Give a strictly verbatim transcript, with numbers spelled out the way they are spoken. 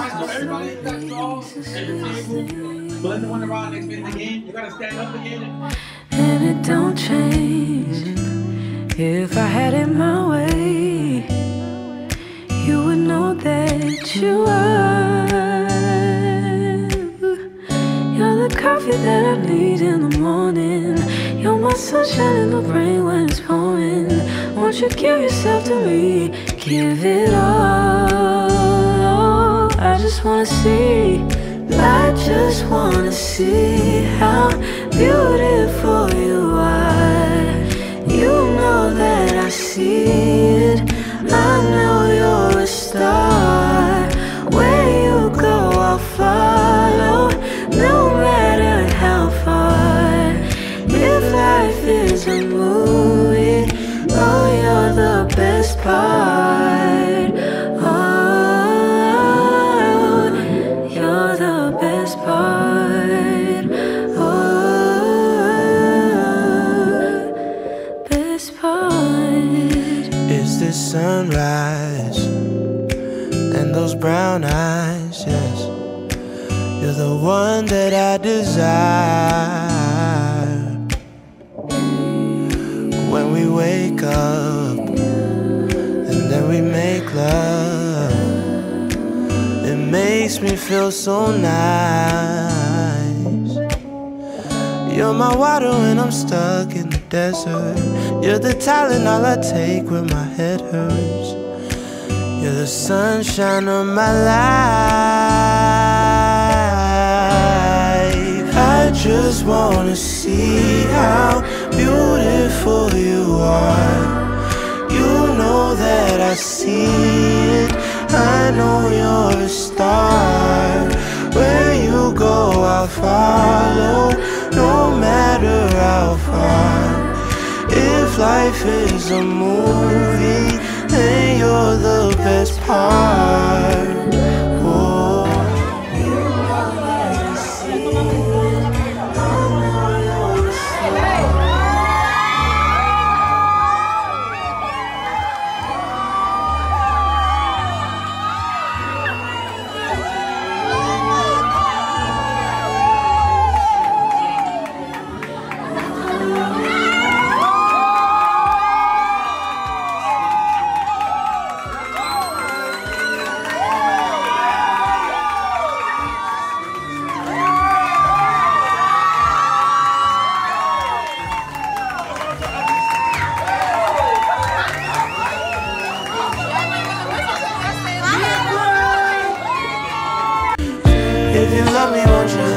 Alright, so everybody got straws at the table. Blend the one around next minute again. You gotta stand up again. And it don't change. If I had it my way, you would know that you are. You're the coffee that I need in the morning. You're my sunshine in the rain when it's pouring. Won't you give yourself to me? Give it all. I just wanna see. I just wanna see how beautiful you are. You know that I see it. I know you're a star. Where you go, I'll follow, no matter how far. If life is a movie, oh, you're the best part. Oh, you're the best part. Oh, best part. Is this sunrise and those brown eyes? Yes, you're the one that I desire. When we wake up and then we make love, it makes me feel so nice. You're my water when I'm stuck in the desert. You're the Tylenol I take when my head hurts. You're the sunshine of my life. I just wanna see how beautiful you are. You know that I see it. I know you're a star. Where you go, I'll follow, no matter how far. If life is a movie, then you're the best part. Oh. If you love me, won't you